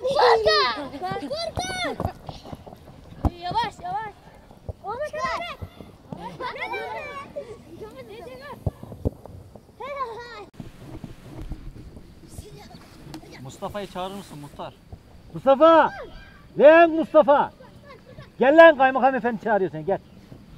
Korkak! Korkak! Yavaş yavaş. Onu kır. Mustafa'yı çağırır mısın muhtar? Mustafa! Lan Mustafa! Gel lan, kaymakam efendi çağırıyor seni, gel.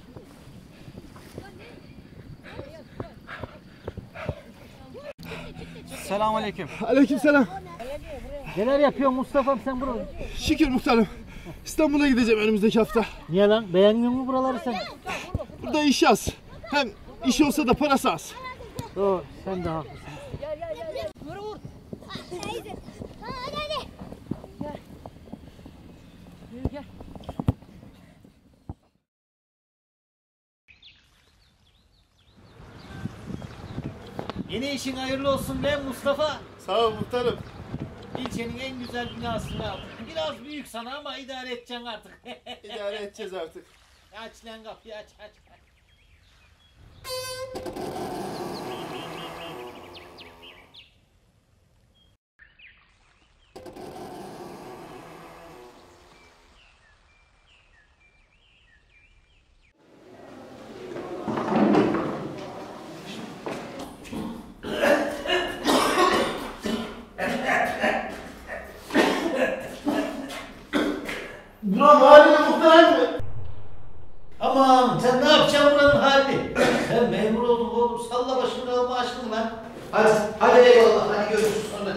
Selamünaleyküm. Aleykümselam. Neler yapıyorsun Mustafa'm sen burada? Şükür muhtarım. İstanbul'a gideceğim önümüzdeki hafta. Niye lan? Beğenmiyor musun buraları sen? Burada iş az. Hem iş olsa da parası az. Doğru, sen de haklısın. Vur. Hadi. Hadi. Gel. Yeni işin hayırlı olsun lan Mustafa. Sağ ol muhtarım. İlçenin en güzel binasını aldık. Biraz büyük sana ama idare edeceksin artık. İdare edeceğiz artık. Aç lan kapıyı, aç. Buranın haline muhtar mı? Aman sen ne yapacaksın buranın halini? Sen memur oldun oğlum, salla başını alma aşkını lan. Hadi eyvallah, hadi görüşürüz sonra.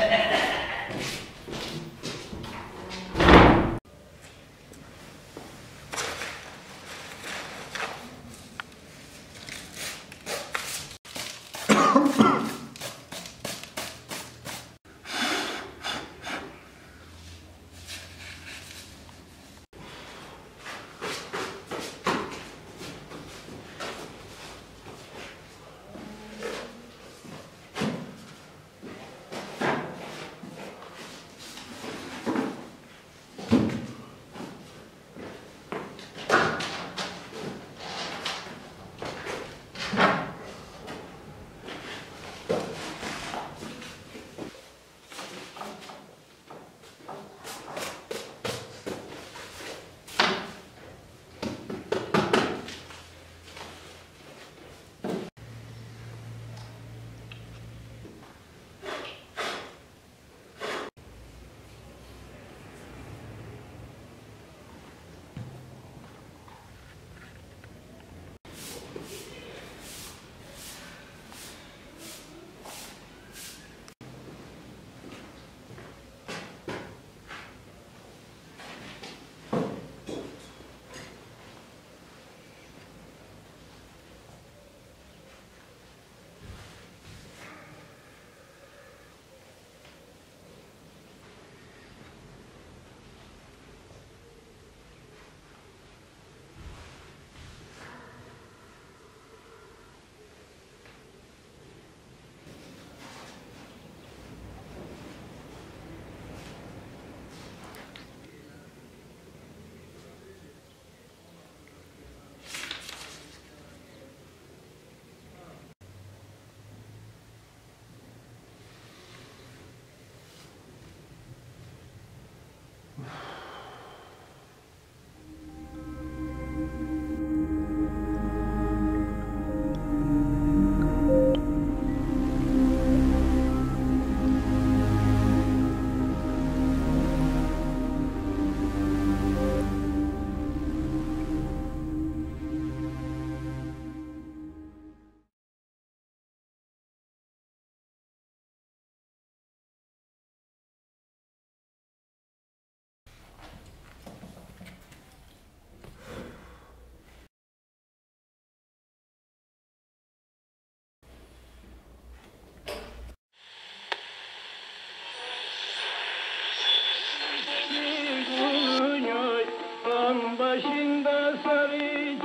Başında sarı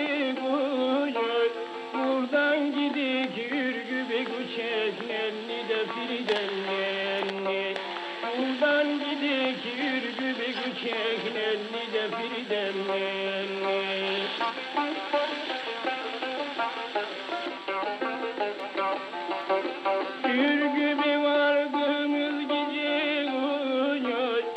çiçeği, buradan gidik ürgübe göçek, nelli de firiden nelli. Buradan gidik ürgübe göçek, nelli de firiden nelli. Ürgübe vardığımız gece,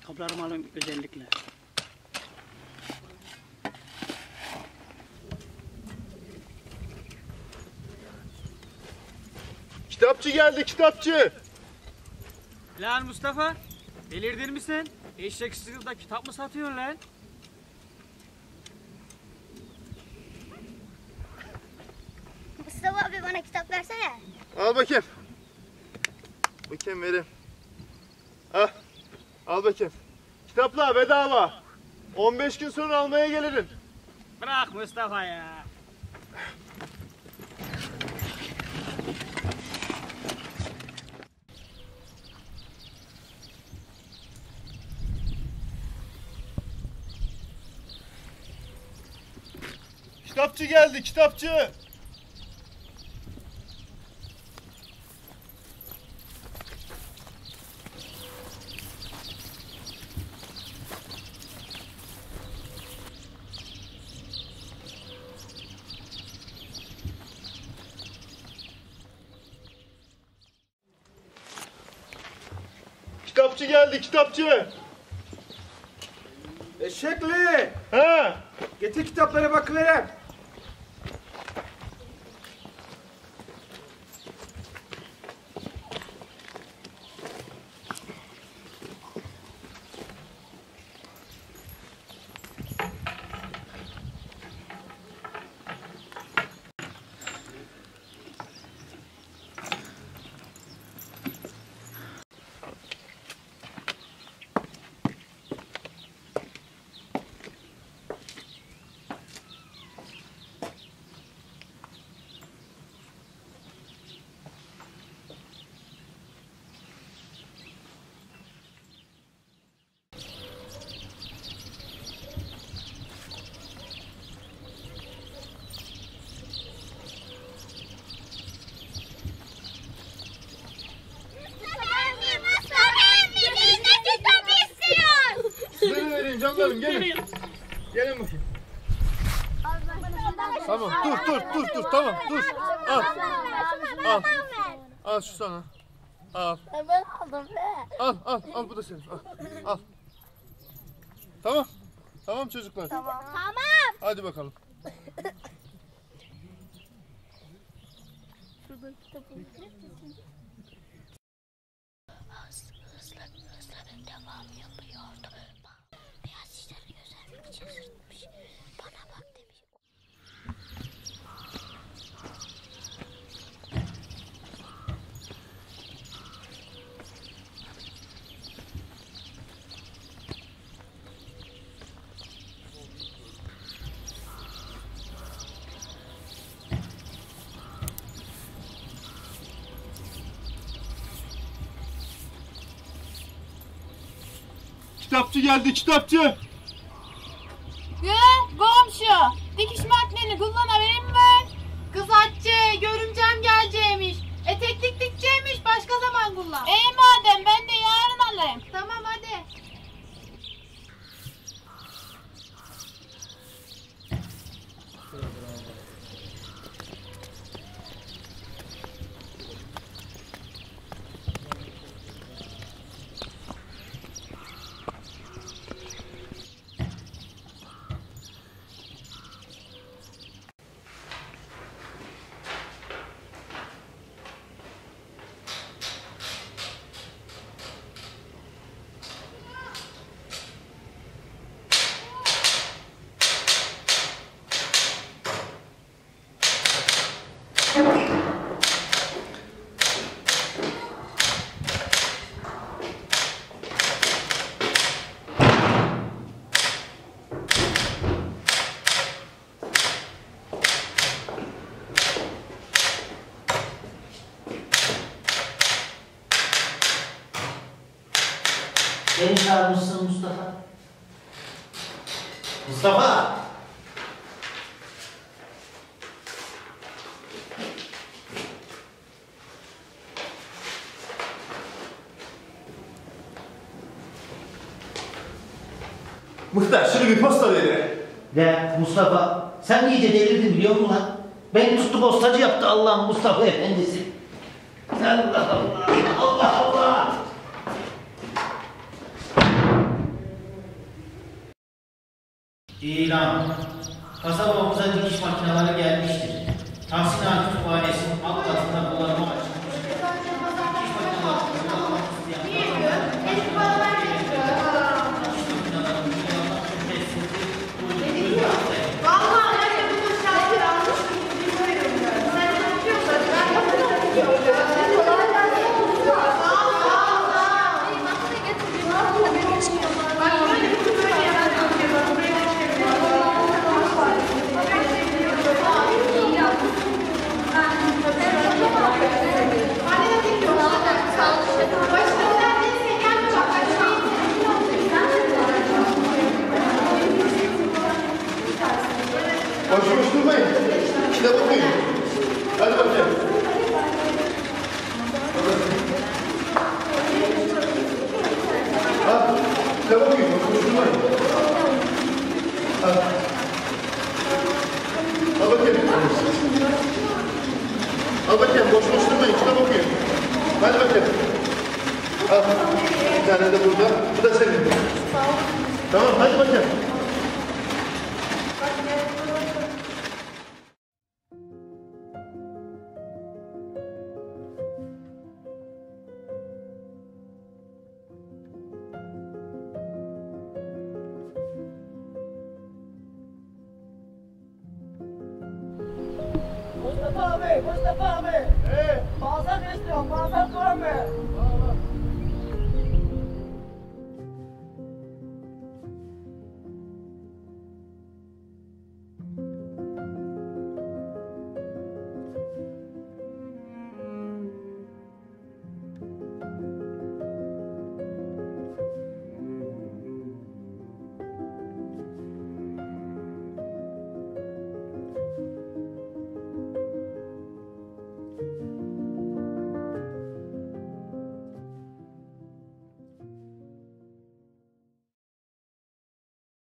Kitaplarımı alayım özellikle. Kitapçı geldi, kitapçı. Lan Mustafa, delirdin mi sen? Eşek sığırda kitap mı satıyorsun lan? Mustafa abi bana kitap versene. Al bakayım. Bakayım vereyim. Ah, al bakayım. Kitaplar bedava. 15 gün sonra almaya gelirim. Bırak Mustafa ya. Kitapçı geldi, kitapçı. Kitapçı geldi, kitapçı. Eşekli! Ha? Getir kitaplara bakıverem. Size vereyim canlarım, gelin. Gelin bakayım. Tamam, dur, tamam, dur. Al. Al. Al şu sana. Al. Ben aldım be. Al bu da senin. Al. Tamam. Tamam çocuklar. Tamam. Hadi bakalım. Hızlı devam yapıyordu. Beyaz şişleri gözlerimi şaşırtmış. Bana bak demiş. Kitapçı geldi, kitapçı. Komşu, dikiş makineni kullanabilirim mi? Kız aççı, görümcem geleceğimiş. Eteklik dikeceğimiş, başka zaman kullan. Madem ben de yarın alayım. Tamam hadi. Beni çağırmışsın Mustafa. Mustafa! Muhtar şunu bir posta ver. Ya Mustafa, sen iyice delirdin biliyor musun lan? Beni tuttu postacı yaptı Allah'ın Mustafa efendisi. Allah Allah, Allah Allah! İlan. Kasabamıza dikiş makineleri gelmiştir. Tahsin Ağa Kütüphanesi'nin alt katında kullanıma açılmış. Dikiş makineleri kullanmak isteyen Boş boş durmayın. Kitap okuyun. Hadi bakayım. Al. Kitap okuyun. Boş boş durmayın. Al. Al bakayım. Al bakayım. Boş boş durmayın. Kitap okuyun. Hadi bakayım. Al. Bir tane de burada. Bu da senin. Tamam. Hadi bakayım. Mustafa abi. Bağırsak istiyorum. Bağırsak var mı?